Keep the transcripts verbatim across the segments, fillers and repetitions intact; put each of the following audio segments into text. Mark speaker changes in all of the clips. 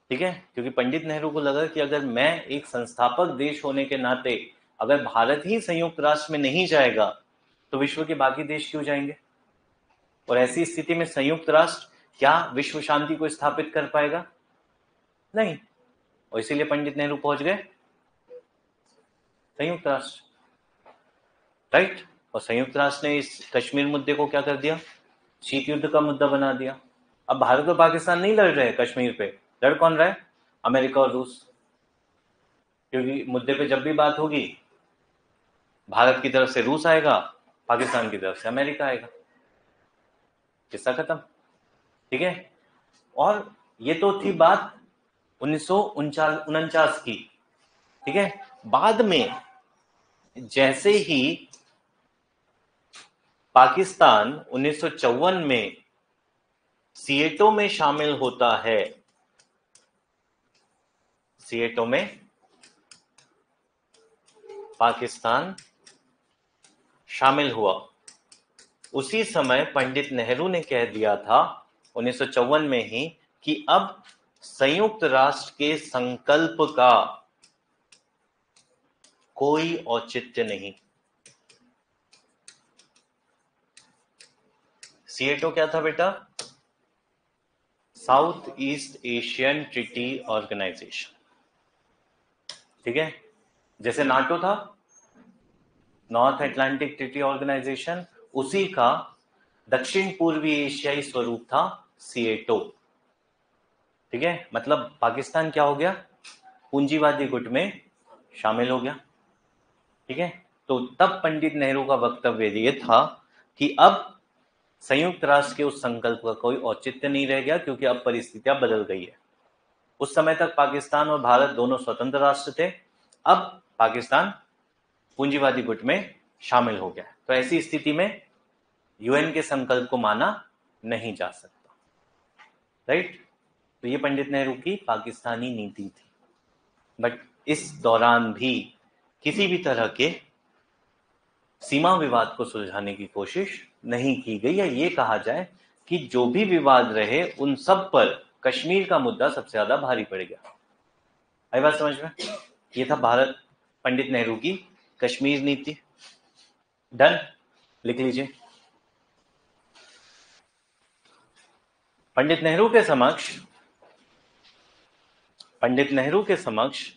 Speaker 1: ठीक है, क्योंकि पंडित नेहरू को लगा कि अगर मैं एक संस्थापक देश होने के नाते अगर भारत ही संयुक्त राष्ट्र में नहीं जाएगा तो विश्व के बाकी देश क्यों जाएंगे, और ऐसी स्थिति में संयुक्त राष्ट्र क्या विश्व शांति को स्थापित कर पाएगा? नहीं। और इसीलिए पंडित नेहरू पहुंच गए संयुक्त राष्ट्र, राइट। और संयुक्त राष्ट्र ने इस कश्मीर मुद्दे को क्या कर दिया, शीत युद्ध का मुद्दा बना दिया। अब भारत और पाकिस्तान नहीं लड़ रहे कश्मीर पे, लड़ कौन रहा है, अमेरिका और रूस। क्योंकि मुद्दे पे जब भी बात होगी भारत की तरफ से रूस आएगा, पाकिस्तान की तरफ से अमेरिका आएगा, किस्सा खत्म। ठीक है, और ये तो थी बात उन्नीस सौ उनचास की। ठीक है, बाद में जैसे ही पाकिस्तान उन्नीस सौ चौवन में सीएटो में शामिल होता है, सीएटो में पाकिस्तान शामिल हुआ, उसी समय पंडित नेहरू ने कह दिया था उन्नीस सौ चौवन में ही कि अब संयुक्त राष्ट्र के संकल्प का कोई औचित्य नहीं। सीएटो क्या था बेटा, South East Asian treaty organisation. ठीक है, जैसे नाटो था, नॉर्थ अटलांटिक ट्रीटी ऑर्गेनाइजेशन, उसी का दक्षिण पूर्वी एशियाई स्वरूप था सीएटो। ठीक है, मतलब पाकिस्तान क्या हो गया, पूंजीवादी गुट में शामिल हो गया। ठीक है, तो तब पंडित नेहरू का वक्तव्य ये था कि अब संयुक्त राष्ट्र के उस संकल्प का कोई औचित्य नहीं रह गया, क्योंकि अब परिस्थितियां बदल गई है। उस समय तक पाकिस्तान और भारत दोनों स्वतंत्र राष्ट्र थे, अब पाकिस्तान पूंजीवादी गुट में शामिल हो गया। तो ऐसी स्थिति में यूएन के संकल्प को माना नहीं जा सकता, राइट। तो ये पंडित नेहरू की पाकिस्तानी नीति थी। बट इस दौरान भी किसी भी तरह के सीमा विवाद को सुलझाने की कोशिश नहीं की गई, या ये कहा जाए कि जो भी विवाद रहे उन सब पर कश्मीर का मुद्दा सबसे ज्यादा भारी पड़ गया। आई बात समझ में? ये था भारत पंडित नेहरू की कश्मीर नीति। डन, लिख लीजिए। पंडित नेहरू के समक्ष पंडित नेहरू के समक्ष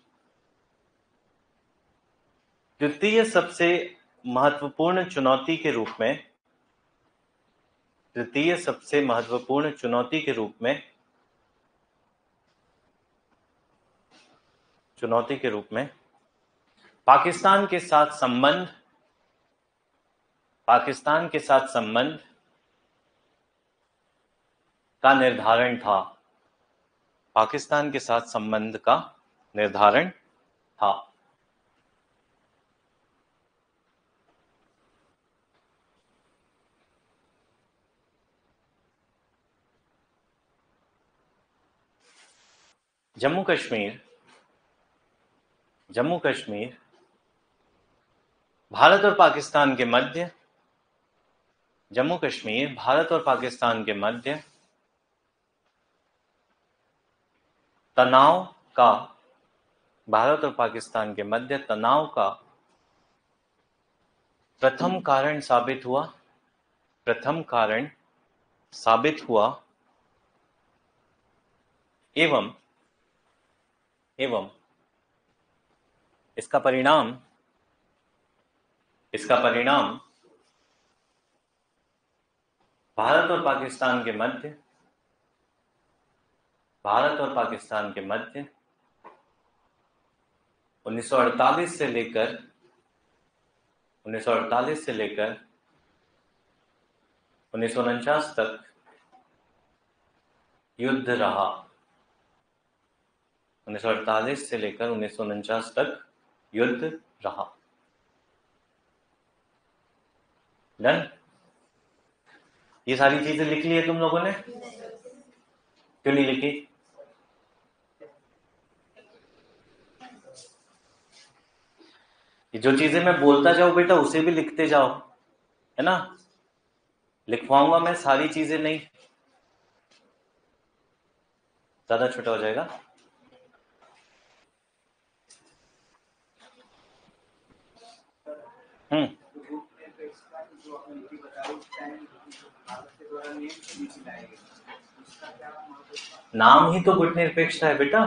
Speaker 1: द्वितीय सबसे महत्वपूर्ण चुनौती के रूप में द्वितीय सबसे महत्वपूर्ण चुनौती के रूप में चुनौती के रूप में पाकिस्तान के साथ संबंध पाकिस्तान के साथ संबंध का निर्धारण था पाकिस्तान के साथ संबंध का निर्धारण था। जम्मू कश्मीर जम्मू कश्मीर भारत और पाकिस्तान के मध्य जम्मू कश्मीर भारत और पाकिस्तान के मध्य तनाव का भारत और पाकिस्तान के मध्य तनाव का प्रथम कारण साबित हुआ प्रथम कारण साबित हुआ एवं एवं इसका परिणाम इसका परिणाम भारत और पाकिस्तान के मध्य भारत और पाकिस्तान के मध्य उन्नीस सौ अड़तालीस से लेकर उन्नीस सौ अड़तालीस से लेकर उन्नीस सौ उनचास तक युद्ध रहा उन्नीस सौ अड़तालीस से लेकर उन्नीस सौ उनचास तक युद्ध रहा। डन, ये सारी चीजें लिख ली है तुम लोगों ने? क्यों नहीं लिखी? जो चीजें मैं बोलता जाऊं बेटा उसे भी लिखते जाओ, है ना। लिखवाऊंगा मैं सारी चीजें नहीं, ज्यादा छोटा हो जाएगा। हम्म नाम ही तो गुट निरपेक्षता है बेटा,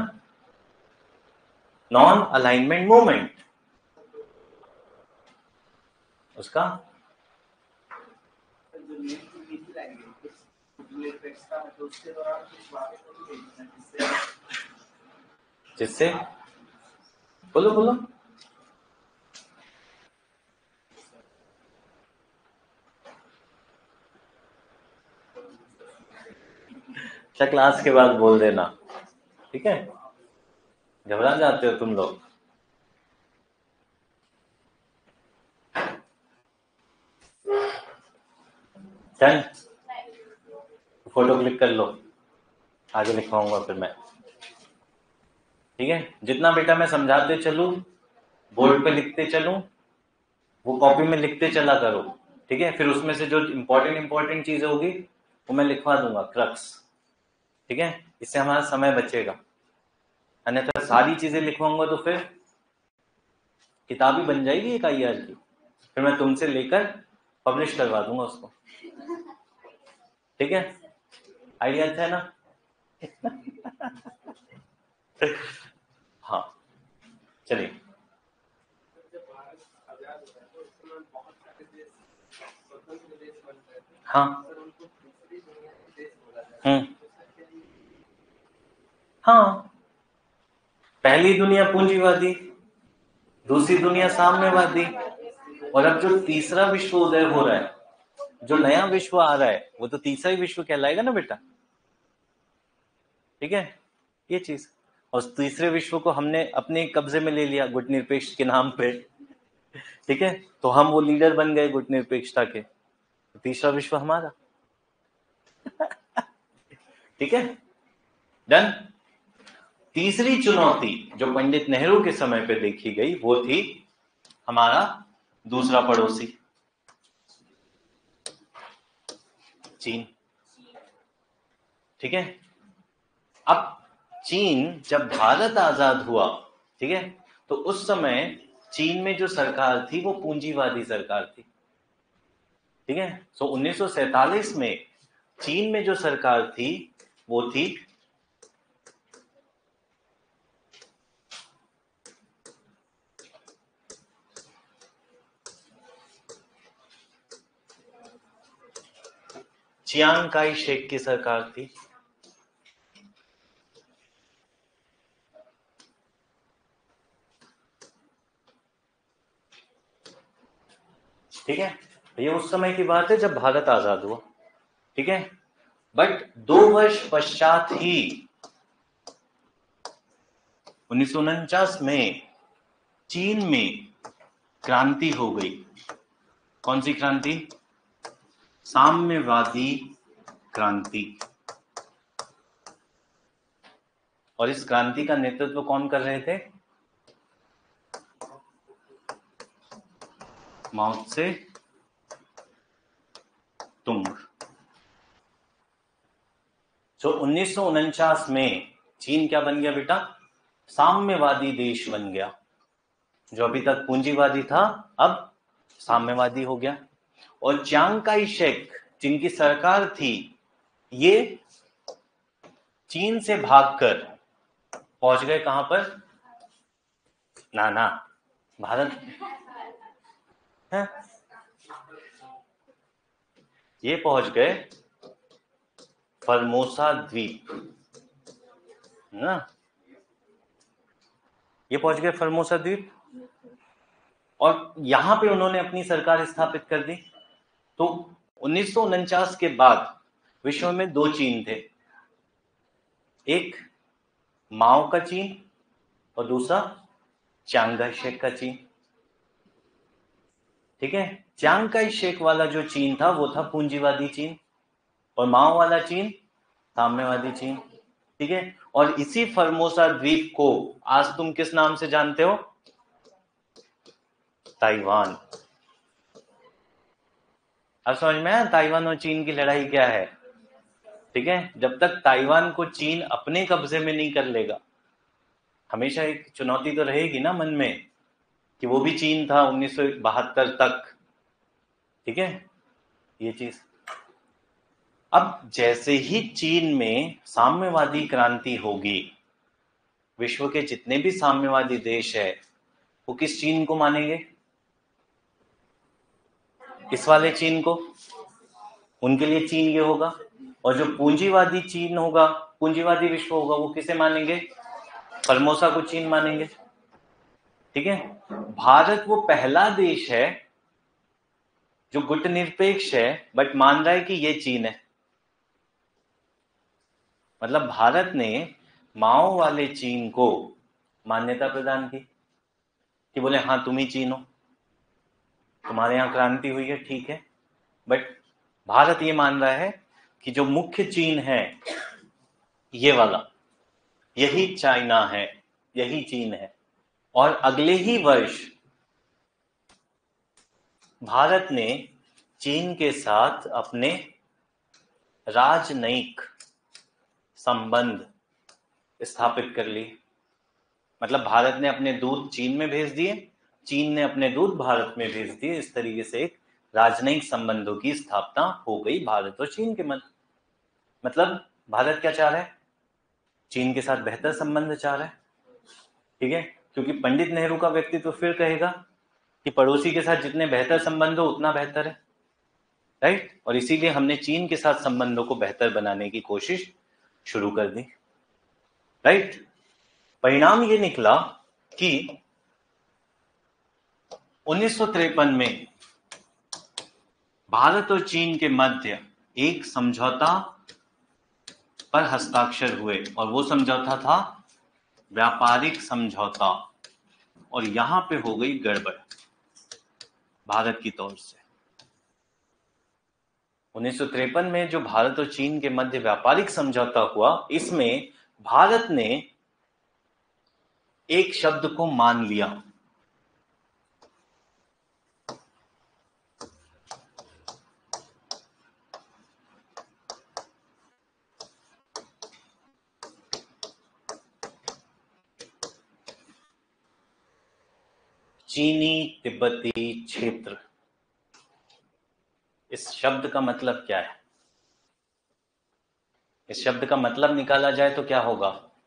Speaker 1: नॉन अलाइनमेंट मूवमेंट उसका। जिससे बोलो बोलो अच्छा, क्लास के बाद बोल देना, ठीक है? घबरा जाते हो तुम लोग। चल फोटो क्लिक कर लो, आगे लिखवाऊंगा फिर मैं, ठीक है? जितना बेटा मैं समझाते चलूं, बोर्ड पे लिखते चलूं, वो कॉपी में लिखते चला करो, ठीक है? फिर उसमें से जो इंपॉर्टेंट इंपॉर्टेंट चीजें होगी वो मैं लिखवा दूंगा, क्रक्स, ठीक है? इससे हमारा समय बचेगा, अन्यथा सारी चीजें लिखवाऊंगा तो फिर किताब ही बन जाएगी एक आई आर की, फिर मैं तुमसे लेकर पब्लिश करवा दूंगा उसको, ठीक है? आइडिया अच्छा है ना? हाँ चलिए, हाँ हम्म हाँ, पहली दुनिया पूंजीवादी, दूसरी दुनिया साम्यवादी, और अब जो तीसरा विश्व उदय हो रहा है, जो नया विश्व आ रहा है, वो तो तीसरा ही विश्व कहलाएगा ना बेटा, ठीक है? ये चीज, और तीसरे विश्व को हमने अपने कब्जे में ले लिया गुट निरपेक्ष के नाम पे, ठीक है? तो हम वो लीडर बन गए गुट निरपेक्षता के, तीसरा विश्व हमारा, ठीक है? डन। तीसरी चुनौती जो पंडित नेहरू के समय पे देखी गई वो थी हमारा दूसरा पड़ोसी चीन, ठीक है? अब चीन जब भारत आजाद हुआ, ठीक है, तो उस समय चीन में जो सरकार थी वो पूंजीवादी सरकार थी, ठीक है? सो उन्नीस सौ सैतालीस में चीन में जो सरकार थी वो थी चियांग काई शेक की सरकार थी, ठीक है? ये उस समय की बात है जब भारत आजाद हुआ, ठीक है? बट दो वर्ष पश्चात ही उन्नीस सौ उनचास में चीन में क्रांति हो गई। कौन सी क्रांति? साम्यवादी क्रांति। और इस क्रांति का नेतृत्व कौन कर रहे थे? माओ त्से तुंग। तो उन्नीस सौ उनचास में चीन क्या बन गया बेटा? साम्यवादी देश बन गया। जो अभी तक पूंजीवादी था अब साम्यवादी हो गया। और चियांग काई शेक जिनकी सरकार थी, ये चीन से भागकर पहुंच गए कहां पर? ना ना, भारत है? ये पहुंच गए फर्मोसा द्वीप, ना? ये पहुंच गए फर्मोसा द्वीप और यहां पे उन्होंने अपनी सरकार स्थापित कर दी। तो उन्नीस सौ उनचास के बाद विश्व में दो चीन थे, एक माओ का चीन और दूसरा चियांग काई शेक का चीन, ठीक है? चियांग काई शेक वाला जो चीन था वो था पूंजीवादी चीन, और माओ वाला चीन साम्यवादी चीन, ठीक है? और इसी फर्मोसा द्वीप को आज तुम किस नाम से जानते हो? ताइवान। अब समझ में आया ताइवान और चीन की लड़ाई क्या है, ठीक है? जब तक ताइवान को चीन अपने कब्जे में नहीं कर लेगा, हमेशा एक चुनौती तो रहेगी ना मन में, कि वो भी चीन था उन्नीस सौ बहत्तर तक, ठीक है, ये चीज। अब जैसे ही चीन में साम्यवादी क्रांति होगी, विश्व के जितने भी साम्यवादी देश है वो किस चीन को मानेंगे? इस वाले चीन को। उनके लिए चीन ये होगा। और जो पूंजीवादी चीन होगा, पूंजीवादी विश्व होगा, वो किसे मानेंगे? फर्मोसा को चीन मानेंगे, ठीक है। भारत वो पहला देश है जो गुटनिरपेक्ष है बट मान रहा है कि ये चीन है। मतलब भारत ने माओ वाले चीन को मान्यता प्रदान की कि बोले हाँ तुम ही चीन हो, तुम्हारे यहाँ क्रांति हुई है, ठीक है, बट भारत ये मान रहा है कि जो मुख्य चीन है ये वाला, यही चाइना है, यही चीन है। और अगले ही वर्ष भारत ने चीन के साथ अपने राजनयिक संबंध स्थापित कर लिए। मतलब भारत ने अपने दूत चीन में भेज दिए, चीन ने अपने दूत भारत में भेज दिए। इस तरीके से एक राजनयिक संबंधों की स्थापना हो गई भारत और चीन के मध्य। मतलब भारत क्या चाह रहा है? चीन के साथ बेहतर संबंध चाह रहा है, ठीक है, क्योंकि पंडित नेहरू का व्यक्तित्व फिर कहेगा कि पड़ोसी के साथ जितने बेहतर संबंध हो उतना बेहतर है, राइट। और इसीलिए हमने चीन के साथ संबंधों को बेहतर बनाने की कोशिश शुरू कर दी, राइट। परिणाम ये निकला कि उन्नीस सौ तिरपन में भारत और चीन के मध्य एक समझौता पर हस्ताक्षर हुए और वो समझौता था व्यापारिक समझौता। और यहां पे हो गई गड़बड़ भारत की तौर से। उन्नीस सौ तिरपन में जो भारत और चीन के मध्य व्यापारिक समझौता हुआ, इसमें भारत ने एक शब्द को मान लिया, चीनी तिब्बती क्षेत्र। इस शब्द का मतलब क्या है? इस शब्द का मतलब निकाला जाए तो क्या होगा?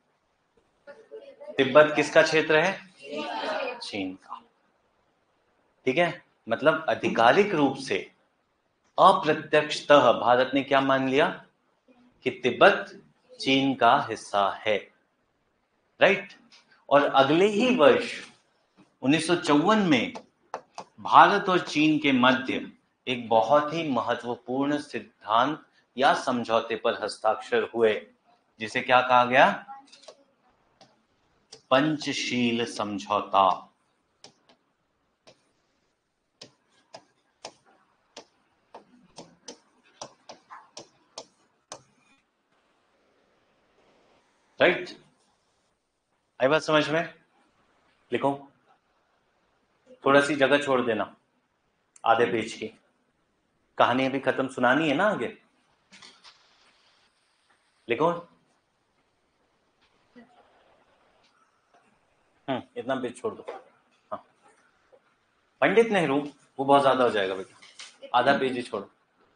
Speaker 1: तिब्बत किसका क्षेत्र है? चीन का, ठीक है। मतलब आधिकारिक रूप से, अप्रत्यक्षतः भारत ने क्या मान लिया कि तिब्बत चीन का हिस्सा है, राइट। और अगले ही वर्ष उन्नीस सौ चौवन में भारत और चीन के मध्य एक बहुत ही महत्वपूर्ण सिद्धांत या समझौते पर हस्ताक्षर हुए, जिसे क्या कहा गया? पंचशील समझौता। राइट, आई बात समझ में? लिखो, थोड़ा सी जगह छोड़ देना, आधे पेज की कहानी अभी खत्म, सुनानी है ना आगे। लिखो, हम्म इतना पेज छोड़ दो। हाँ, पंडित नेहरू, वो बहुत ज्यादा हो जाएगा बेटा, आधा पेज ही छोड़ो,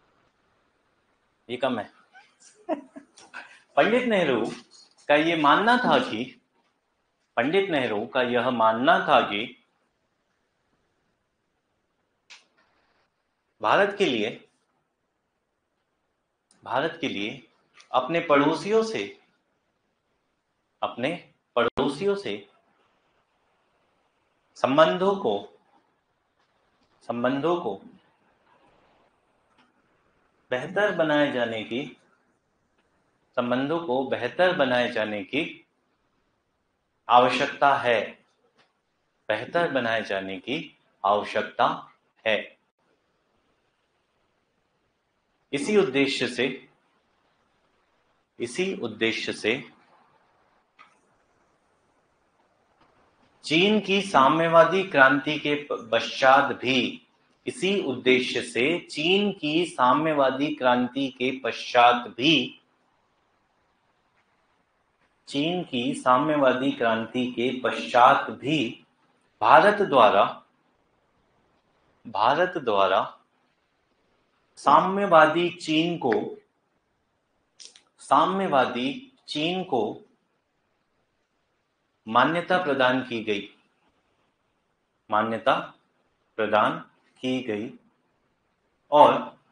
Speaker 1: ये कम है। पंडित नेहरू का ये मानना था कि पंडित नेहरू का यह मानना था कि भारत के लिए भारत के लिए अपने पड़ोसियों से अपने पड़ोसियों से संबंधों को संबंधों को बेहतर बनाए जाने की संबंधों को बेहतर बनाए जाने की आवश्यकता है बेहतर बनाए जाने की आवश्यकता है। इसी उद्देश्य से इसी उद्देश्य से चीन की साम्यवादी क्रांति के पश्चात भी इसी उद्देश्य से चीन की साम्यवादी क्रांति के पश्चात भी चीन की साम्यवादी क्रांति के पश्चात भी भारत द्वारा भारत द्वारा साम्यवादी चीन को साम्यवादी चीन को मान्यता प्रदान की गई मान्यता प्रदान की गई और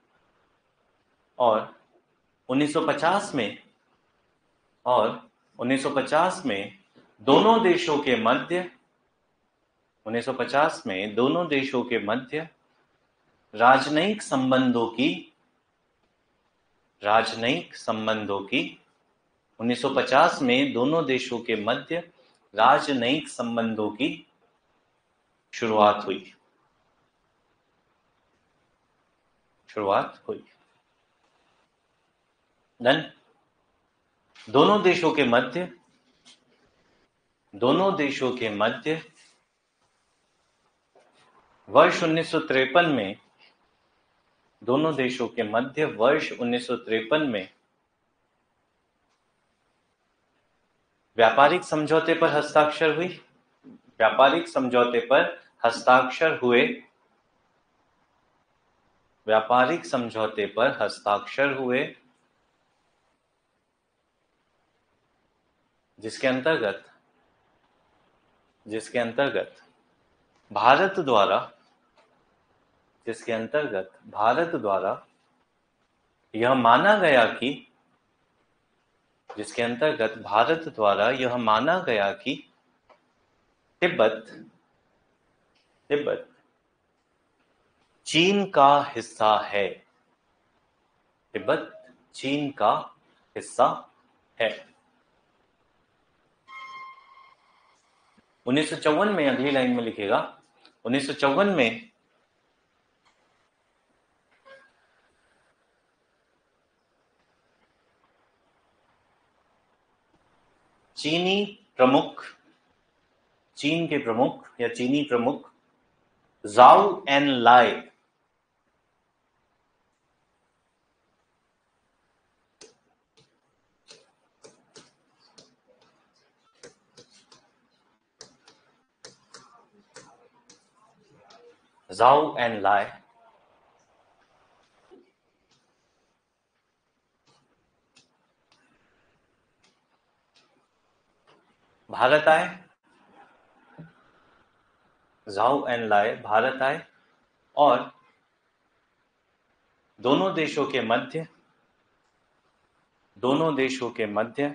Speaker 1: और उन्नीस सौ पचास में और उन्नीस सौ पचास में दोनों देशों के मध्य उन्नीस सौ पचास में दोनों देशों के मध्य राजनयिक संबंधों की राजनयिक संबंधों की उन्नीस सौ पचास में दोनों देशों के मध्य राजनयिक संबंधों की शुरुआत हुई शुरुआत हुई देन दोनों देशों के मध्य दोनों देशों के मध्य वर्ष उन्नीस सौ तिरपन में दोनों देशों के मध्य वर्ष उन्नीस सौ तिरपन में व्यापारिक समझौते पर हस्ताक्षर हुई व्यापारिक समझौते पर हस्ताक्षर हुए व्यापारिक समझौते पर हस्ताक्षर हुए जिसके अंतर्गत जिसके अंतर्गत भारत द्वारा जिसके अंतर्गत भारत द्वारा यह माना गया कि जिसके अंतर्गत भारत द्वारा यह माना गया कि तिब्बत तिब्बत चीन का हिस्सा है तिब्बत चीन का हिस्सा है उन्नीस सौ चौवन में अगली लाइन में लिखेगा उन्नीस सौ चौवन में चीनी प्रमुख चीन के प्रमुख या चीनी प्रमुख जाओ एन लाई जाओ एन लाई भारत आए जाओ एन लाई भारत आए और दोनों देशों के मध्य दोनों देशों के मध्य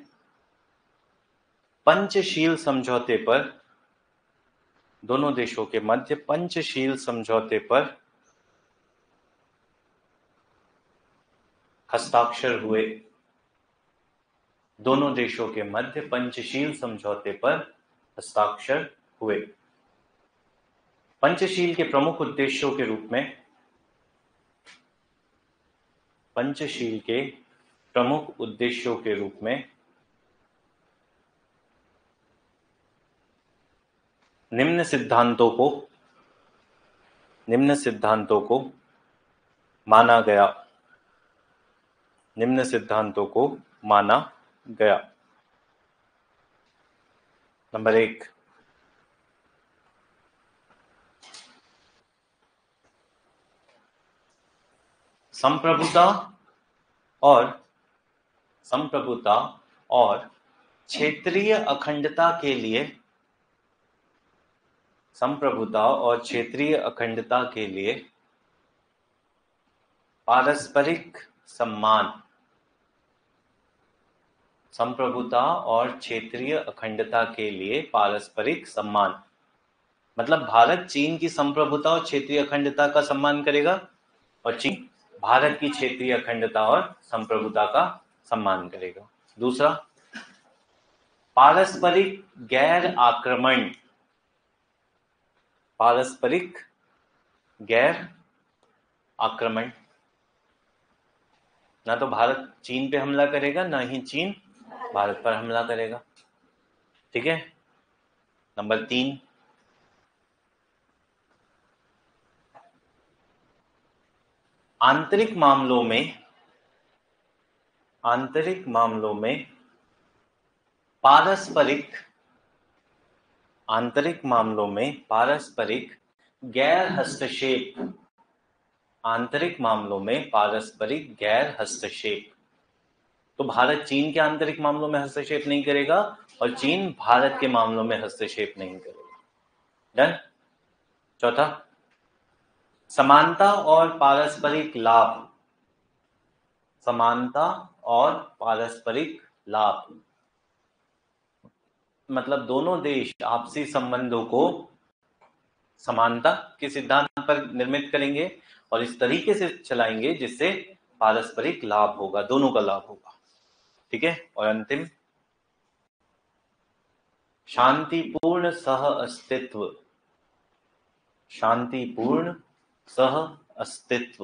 Speaker 1: पंचशील समझौते पर दोनों देशों के मध्य पंचशील समझौते पर हस्ताक्षर हुए दोनों देशों के मध्य पंचशील समझौते पर हस्ताक्षर हुए पंचशील के प्रमुख उद्देश्यों के रूप में पंचशील के प्रमुख उद्देश्यों के रूप में निम्न सिद्धांतों को निम्न सिद्धांतों को माना गया निम्न सिद्धांतों को माना गया नंबर एक संप्रभुता और संप्रभुता और क्षेत्रीय अखंडता के लिए संप्रभुता और क्षेत्रीय अखंडता के लिए पारस्परिक सम्मान संप्रभुता और क्षेत्रीय अखंडता के लिए पारस्परिक सम्मान मतलब भारत चीन की संप्रभुता और क्षेत्रीय अखंडता का सम्मान करेगा और चीन भारत की क्षेत्रीय अखंडता और संप्रभुता का सम्मान करेगा। दूसरा, पारस्परिक गैर आक्रमण पारस्परिक गैर आक्रमण ना तो भारत चीन पे हमला करेगा ना ही चीन भारत पर हमला करेगा। ठीक है। नंबर तीन, आंतरिक मामलों में आंतरिक मामलों में पारस्परिक आंतरिक मामलों में पारस्परिक गैर हस्तक्षेप, आंतरिक मामलों में पारस्परिक गैर हस्तक्षेप। तो भारत चीन के आंतरिक मामलों में हस्तक्षेप नहीं करेगा और चीन भारत के मामलों में हस्तक्षेप नहीं करेगा। डन। चौथा, समानता और पारस्परिक लाभ, समानता और पारस्परिक लाभ मतलब दोनों देश आपसी संबंधों को समानता के सिद्धांत पर निर्मित करेंगे और इस तरीके से चलाएंगे जिससे पारस्परिक लाभ होगा, दोनों का लाभ होगा। ठीक है। और अंतिम, शांतिपूर्ण सह अस्तित्व, शांतिपूर्ण सह अस्तित्व।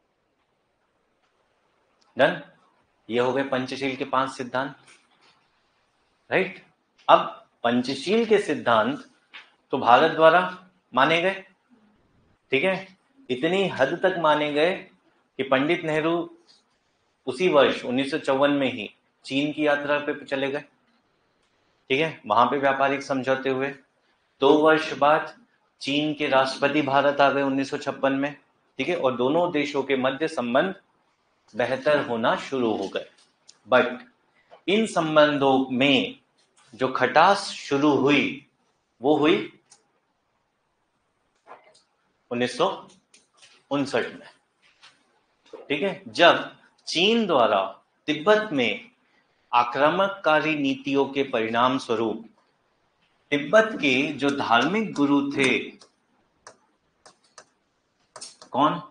Speaker 1: डन। ये हो गए पंचशील के पांच सिद्धांत। राइट। अब पंचशील के सिद्धांत तो भारत द्वारा माने गए। ठीक है। इतनी हद तक माने गए कि पंडित नेहरू उसी वर्ष उन्नीस सौ चौवन में ही चीन की यात्रा पे चले गए। ठीक है। वहां पे व्यापारिक समझौते हुए। दो वर्ष बाद चीन के राष्ट्रपति भारत आ गए उन्नीस सौ छप्पन में। ठीक है। और दोनों देशों के मध्य संबंध बेहतर होना शुरू हो गए। बट इन संबंधों में जो खटास शुरू हुई वो हुई उन्नीस सौ उनसठ में। ठीक है। जब चीन द्वारा तिब्बत में आक्रामककारी नीतियों के परिणाम स्वरूप तिब्बत के जो धार्मिक गुरु थे, कौन?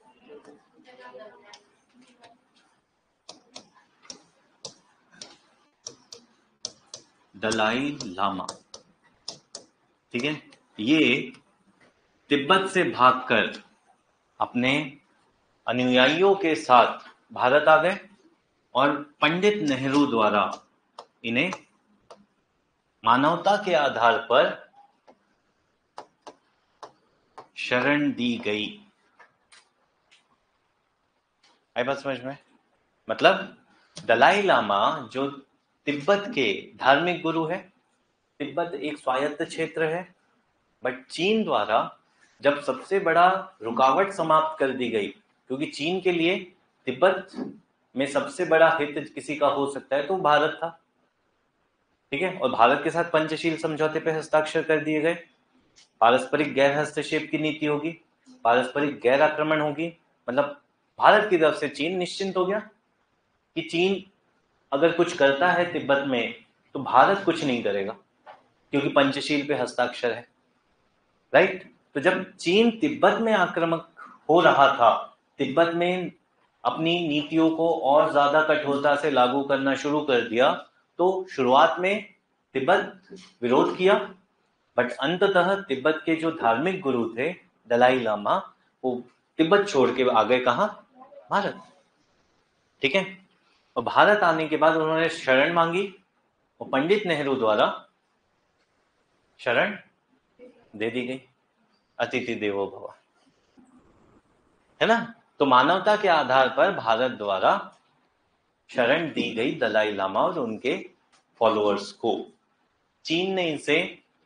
Speaker 1: दलाई लामा। ठीक है। ये तिब्बत से भागकर अपने अनुयायियों के साथ भारत आ गए और पंडित नेहरू द्वारा इन्हें मानवता के आधार पर शरण दी गई। आई बात समझ में? मतलब दलाई लामा जो तिब्बत के धार्मिक गुरु है, तिब्बत एक स्वायत्त क्षेत्र है, बट चीन द्वारा जब सबसे बड़ा रुकावट समाप्त कर दी गई, क्योंकि चीन के लिए तिब्बत में सबसे बड़ा हित किसी का हो सकता है तो भारत था। ठीक है। और भारत के साथ पंचशील समझौते पे हस्ताक्षर कर दिए गए। पारस्परिक गैर हस्तक्षेप की नीति होगी, पारस्परिक गैर आक्रमण होगी, मतलब भारत की तरफ से चीन निश्चिंत हो गया कि चीन अगर कुछ करता है तिब्बत में तो भारत कुछ नहीं करेगा क्योंकि पंचशील पे हस्ताक्षर है। राइट। तो जब चीन तिब्बत में आक्रामक हो रहा था, तिब्बत में अपनी नीतियों को और ज्यादा कठोरता से लागू करना शुरू कर दिया, तो शुरुआत में तिब्बत विरोध किया, बट अंततः तिब्बत के जो धार्मिक गुरु थे दलाई लामा, वो तिब्बत छोड़ के आ गए कहां? भारत। ठीक है। और भारत आने के बाद उन्होंने शरण मांगी और पंडित नेहरू द्वारा शरण दे दी गई। अतिथि देवो भव, है ना। तो मानवता के आधार पर भारत द्वारा शरण दी गई दलाई लामा और उनके फॉलोअर्स को। चीन ने इसे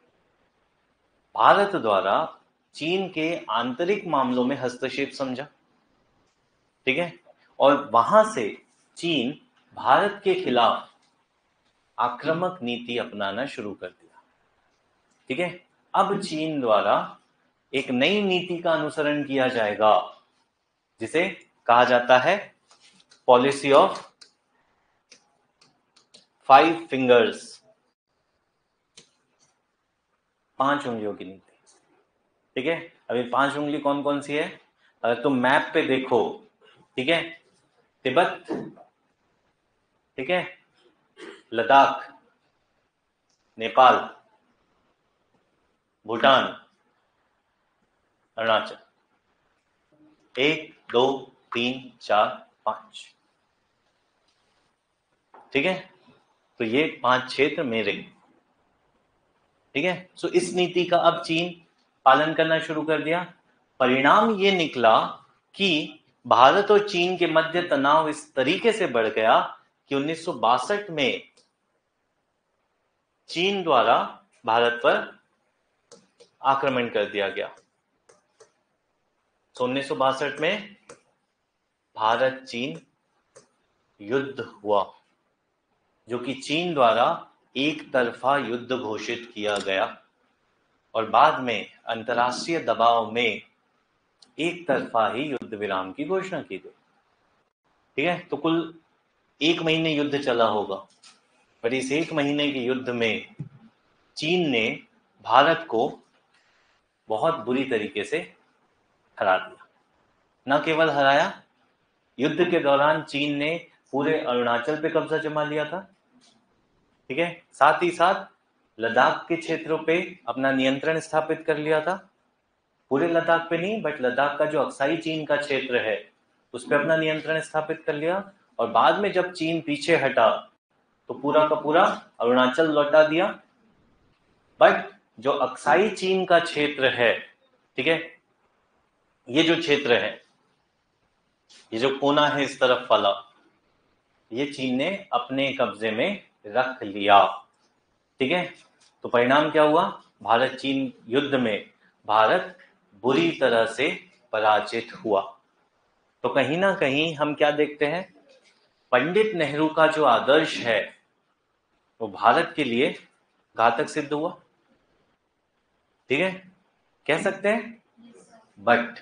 Speaker 1: भारत द्वारा चीन के आंतरिक मामलों में हस्तक्षेप समझा। ठीक है। और वहां से चीन भारत के खिलाफ आक्रामक नीति अपनाना शुरू कर दिया। ठीक है। अब चीन द्वारा एक नई नीति का अनुसरण किया जाएगा जिसे कहा जाता है पॉलिसी ऑफ फाइव फिंगर्स, पांच उंगलियों की नीति। ठीक है। अभी पांच उंगली कौन कौन सी है? अगर तुम मैप पे देखो, ठीक है, तिब्बत, ठीक है, लद्दाख, नेपाल, भूटान, अरुणाचल, एक दो तीन चार पांच। ठीक है। तो ये पांच क्षेत्र मेरे। ठीक है। सो इस नीति का अब चीन पालन करना शुरू कर दिया। परिणाम ये निकला कि भारत और चीन के मध्य तनाव इस तरीके से बढ़ गया कि उन्नीस सौ बासठ में चीन द्वारा भारत पर आक्रमण कर दिया गया। तो उन्नीस सौ बासठ में भारत चीन युद्ध हुआ, जो कि चीन द्वारा एक तरफा युद्ध घोषित किया गया और बाद में अंतर्राष्ट्रीय दबाव में एक तरफा ही युद्ध विराम की घोषणा की गई। ठीक है, तो कुल एक महीने युद्ध चला होगा, पर इस एक महीने के युद्ध में चीन ने भारत को बहुत बुरी तरीके से हरा दिया। न केवल हराया, युद्ध के दौरान चीन ने पूरे अरुणाचल पे कब्जा जमा लिया था। ठीक है, साथ ही साथ लद्दाख के क्षेत्रों पे अपना नियंत्रण स्थापित कर लिया था। पूरे लद्दाख पे नहीं, बट लद्दाख का जो अक्साई चीन का क्षेत्र है उस पर अपना नियंत्रण स्थापित कर लिया। और बाद में जब चीन पीछे हटा तो पूरा का पूरा अरुणाचल लौटा दिया। बट जो अक्साई चीन का क्षेत्र है, ठीक है, ये जो क्षेत्र है, ये जो कोना है इस तरफ वाला, ये चीन ने अपने कब्जे में रख लिया। ठीक है, तो परिणाम क्या हुआ? भारत चीन युद्ध में भारत बुरी तरह से पराजित हुआ। तो कहीं ना कहीं हम क्या देखते हैं, पंडित नेहरू का जो आदर्श है वो भारत के लिए घातक सिद्ध हुआ। ठीक है, कह सकते हैं। बट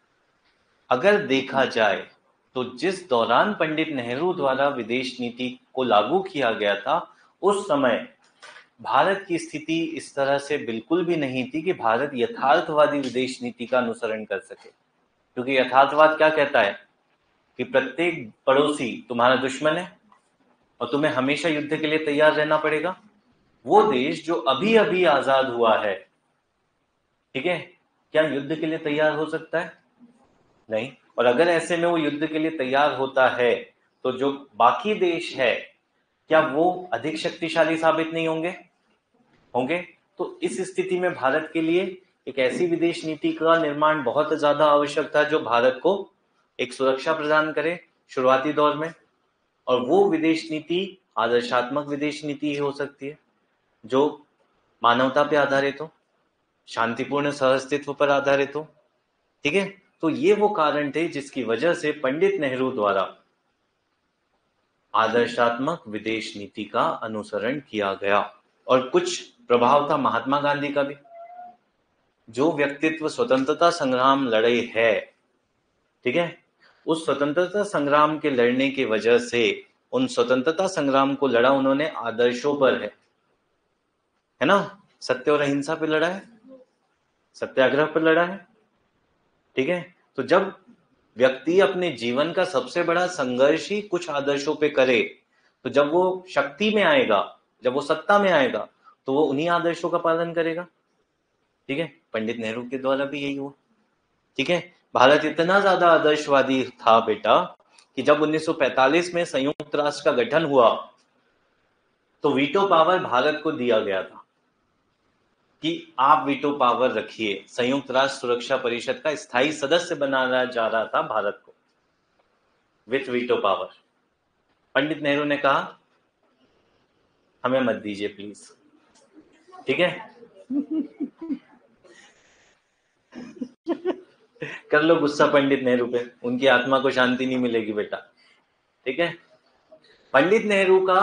Speaker 1: अगर देखा जाए तो जिस दौरान पंडित नेहरू द्वारा विदेश नीति को लागू किया गया था, उस समय भारत की स्थिति इस तरह से बिल्कुल भी नहीं थी कि भारत यथार्थवादी विदेश नीति का अनुसरण कर सके। क्योंकि यथार्थवाद क्या कहता है कि प्रत्येक पड़ोसी तुम्हारा दुश्मन है और तुम्हें हमेशा युद्ध के लिए तैयार रहना पड़ेगा। वो देश जो अभी अभी आजाद हुआ है, ठीक है, क्या युद्ध के लिए तैयार हो सकता है? नहीं। और अगर ऐसे में वो युद्ध के लिए तैयार होता है तो जो बाकी देश है क्या वो अधिक शक्तिशाली साबित नहीं होंगे? होंगे। तो इस स्थिति में भारत के लिए एक ऐसी विदेश नीति का निर्माण बहुत ज्यादा आवश्यक था जो भारत को एक सुरक्षा प्रदान करे शुरुआती दौर में। और वो विदेश नीति आदर्शात्मक विदेश नीति ही हो सकती है जो मानवता पे आधारित हो, शांतिपूर्ण सहअस्तित्व पर आधारित हो। ठीक है, तो ये वो कारण थे जिसकी वजह से पंडित नेहरू द्वारा आदर्शात्मक विदेश नीति का अनुसरण किया गया। और कुछ प्रभाव था महात्मा गांधी का भी, जो व्यक्तित्व स्वतंत्रता संग्राम लड़े है, ठीक है, उस स्वतंत्रता संग्राम के लड़ने की वजह से उन स्वतंत्रता संग्राम को लड़ा उन्होंने आदर्शों पर है, है ना, सत्य और अहिंसा पे लड़ा है, सत्याग्रह पर लड़ा है। ठीक है, तो जब व्यक्ति अपने जीवन का सबसे बड़ा संघर्ष ही कुछ आदर्शों पे करे, तो जब वो शक्ति में आएगा, जब वो सत्ता में आएगा, तो वो उन्हीं आदर्शों का पालन करेगा। ठीक है, पंडित नेहरू के द्वारा भी यही हुआ। ठीक है, भारत इतना ज्यादा आदर्शवादी था बेटा कि जब उन्नीस सौ पैंतालीस में संयुक्त राष्ट्र का गठन हुआ तो वीटो पावर भारत को दिया गया था कि आप वीटो पावर रखिए। संयुक्त राष्ट्र सुरक्षा परिषद का स्थायी सदस्य बनाया जा रहा था भारत को with veto power. Pandit Nehru ने कहा हमें मत दीजिए प्लीज। ठीक है कर लो गुस्सा पंडित नेहरू पे, उनकी आत्मा को शांति नहीं मिलेगी बेटा। ठीक है, पंडित नेहरू का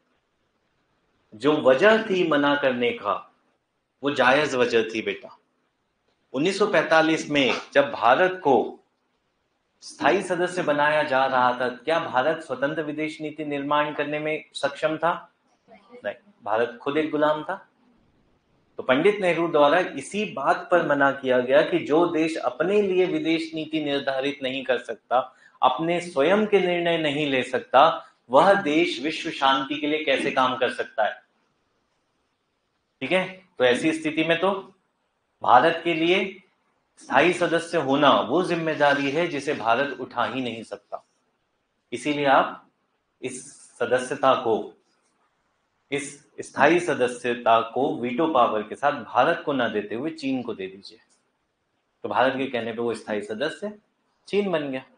Speaker 1: जो वजह थी मना करने का वो जायज वजह थी बेटा। उन्नीस सौ पैंतालीस में जब भारत को स्थायी सदस्य बनाया जा रहा था, क्या भारत स्वतंत्र विदेश नीति निर्माण करने में सक्षम था? नहीं, भारत खुद एक गुलाम था। तो पंडित नेहरू द्वारा इसी बात पर मना किया गया कि जो देश अपने लिए विदेश नीति निर्धारित नहीं कर सकता, अपने स्वयं के निर्णय नहीं ले सकता, वह देश विश्व शांति के लिए कैसे काम कर सकता है। ठीक है, तो ऐसी स्थिति में तो भारत के लिए स्थायी सदस्य होना वो जिम्मेदारी है जिसे भारत उठा ही नहीं सकता। इसीलिए आप इस सदस्यता को, इस स्थायी सदस्यता को वीटो पावर के साथ भारत को ना देते हुए चीन को दे दीजिए। तो भारत के कहने पे वो स्थायी सदस्य चीन बन गया,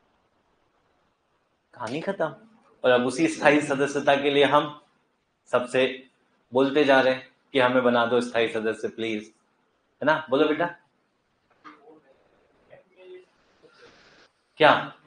Speaker 1: कहानी खत्म। और अब उसी स्थायी सदस्यता के लिए हम सबसे बोलते जा रहे हैं कि हमें बना दो स्थायी सदस्य प्लीज, है ना? बोलो बेटा क्या